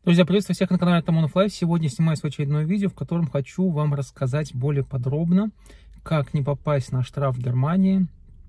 Друзья, приветствую всех на канале Артамонов Лайв. Сегодня снимаю свое очередное видео, в котором хочу вам рассказать более подробно, как не попасть на штраф в Германии,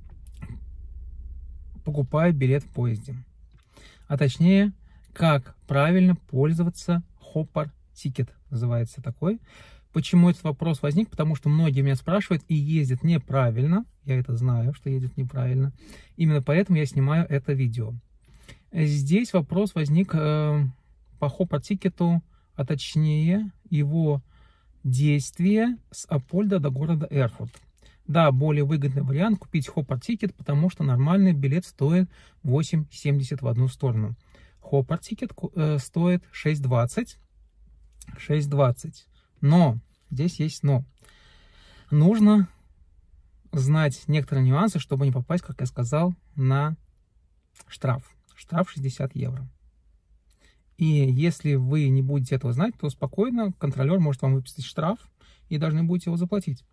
покупая билет в поезде. А точнее, как правильно пользоваться Hopper Ticket, называется такой. Почему этот вопрос возник? Потому что многие меня спрашивают и ездят неправильно. Я это знаю, что ездят неправильно. Именно поэтому я снимаю это видео. Здесь вопрос возник по Hopper Ticket, а точнее его действие с Апольда до города Эрфурт. Да, более выгодный вариант купить Hopper Ticket, потому что нормальный билет стоит 8,70 в одну сторону. Hopper Ticket стоит 6,20. 6,20. Но, здесь есть но. Нужно знать некоторые нюансы, чтобы не попасть, как я сказал, на штраф. Штраф 60 евро. И если вы не будете этого знать, то спокойно контролер может вам выписать штраф и должны будете его заплатить.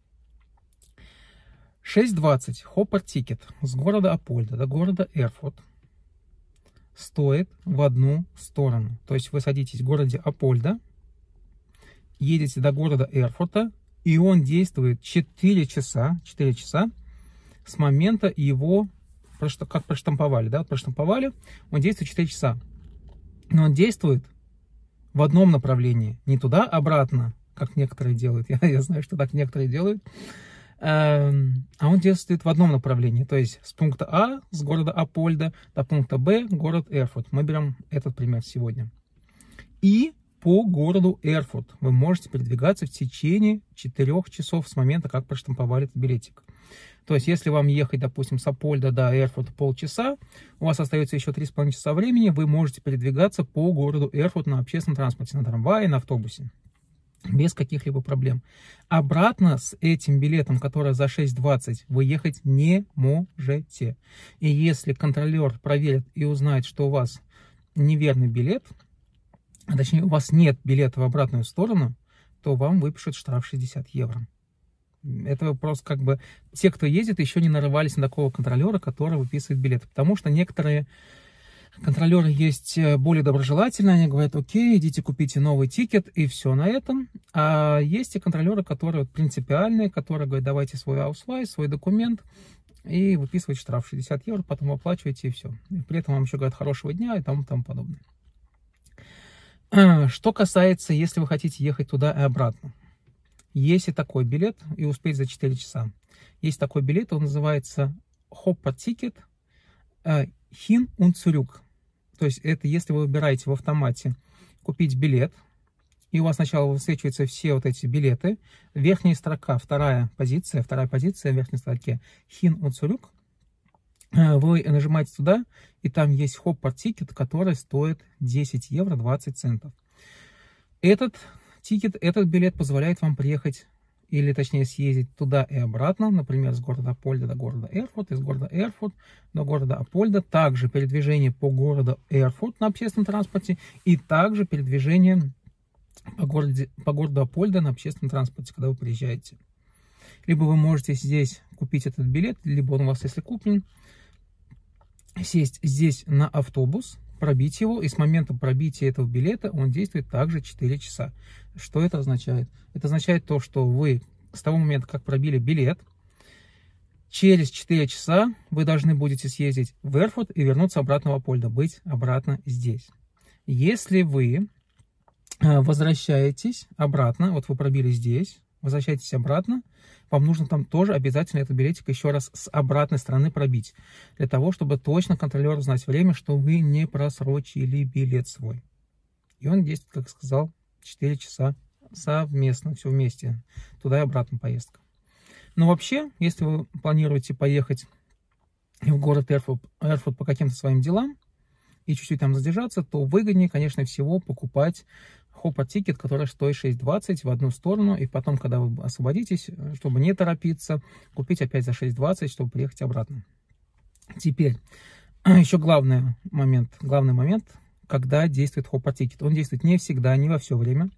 6,20 Hopper Ticket с города Апольда до города Эрфурт стоит в одну сторону. То есть вы садитесь в городе Апольда, едете до города Эрфурта, и он действует 4 часа с момента его, как проштамповали, да, проштамповали, он действует 4 часа. Но он действует в одном направлении, не туда-обратно, как некоторые делают. Я знаю, что так некоторые делают. А он действует в одном направлении. То есть с пункта А, с города Апольда, до пункта Б, город Эрфурт. Мы берем этот пример сегодня. И по городу Эрфурт вы можете передвигаться в течение 4 часов с момента, как проштамповали этот билетик. То есть, если вам ехать, допустим, с Апольда до Эрфурта полчаса, у вас остается еще 3,5 часа времени, вы можете передвигаться по городу Эрфурт на общественном транспорте, на трамвае, на автобусе, без каких-либо проблем. Обратно с этим билетом, который за 6,20, вы ехать не можете. И если контролер проверит и узнает, что у вас неверный билет, а точнее, у вас нет билета в обратную сторону, то вам выпишут штраф 60 евро. Это просто как бы те, кто ездит, еще не нарывались на такого контролера, который выписывает билеты. Потому что некоторые контролеры есть более доброжелательные, они говорят: окей, идите купите новый тикет, и все на этом. А есть и контролеры, которые принципиальные, которые говорят: давайте свой аусвайс, свой документ, и выписывают штраф 60 евро, потом оплачиваете, и все. И при этом вам еще говорят хорошего дня и тому подобное. Что касается, если вы хотите ехать туда и обратно. Есть и такой билет, и успеть за 4 часа. Есть такой билет, он называется Hopper Ticket Hin und Zurück. То есть это если вы выбираете в автомате купить билет, и у вас сначала высвечиваются все вот эти билеты. Верхняя строка, вторая позиция в верхней строке Hin und Zurück. Вы нажимаете туда, и там есть Hopper Ticket, который стоит 10 евро 20 центов. Этот билет позволяет вам приехать, или точнее съездить туда и обратно, например, с города Апольда до города Эрфурт, из города Эрфурт до города Апольда, также передвижение по городу Эрфурт на общественном транспорте, и также передвижение по городу Апольда на общественном транспорте, когда вы приезжаете. Либо вы можете здесь купить этот билет, либо он у вас, если куплен, сесть здесь на автобус, пробить его, и с момента пробития этого билета он действует также 4 часа. Что это означает? Это означает то, что вы с того момента, как пробили билет, через 4 часа вы должны будете съездить в Эрфурт и вернуться обратно в Апольда, быть обратно здесь. Если вы возвращаетесь обратно, вот вы пробили здесь, возвращайтесь обратно, вам нужно там тоже обязательно этот билетик еще раз с обратной стороны пробить, для того, чтобы точно контролер узнать время, что вы не просрочили билет свой. И он действует, как сказал, 4 часа совместно, все вместе, туда и обратно поездка. Но вообще, если вы планируете поехать в город Эрфурт по каким-то своим делам и чуть-чуть там задержаться, то выгоднее, конечно, всего покупать Hopper Ticket, который стоит 6,20 в одну сторону, и потом, когда вы освободитесь, чтобы не торопиться, купить опять за 6,20, чтобы приехать обратно. Теперь, еще главный момент, когда действует Hopper Ticket. Он действует не всегда, не во все время.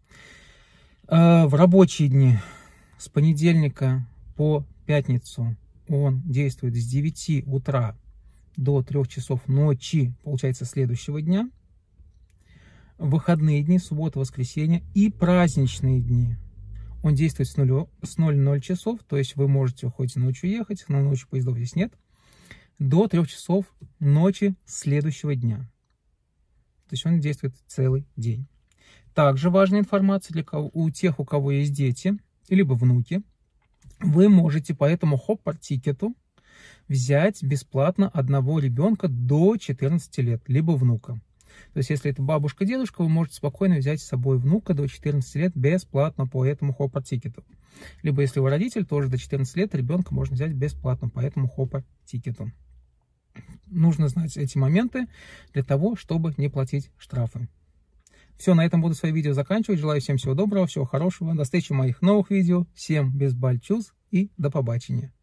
В рабочие дни с понедельника по пятницу он действует с 9 утра до 3 часов ночи, получается, следующего дня. выходные дни, суббота, воскресенье и праздничные дни. Он действует с 00 часов, то есть вы можете хоть ночью ехать, но ночью поездов здесь нет, до 3 часов ночи следующего дня. То есть он действует целый день. Также важная информация у тех, у кого есть дети, либо внуки. Вы можете по этому хоппер-тикету взять бесплатно одного ребенка до 14 лет, либо внука. То есть, если это бабушка, дедушка, вы можете спокойно взять с собой внука до 14 лет бесплатно по этому хоппер-тикету. Либо, если вы родитель, тоже до 14 лет ребенка можно взять бесплатно по этому хоппер-тикету. Нужно знать эти моменты для того, чтобы не платить штрафы. Все, на этом буду свои видео заканчивать. Желаю всем всего доброго, всего хорошего. До встречи в моих новых видео. Всем без бальчус и до побачення.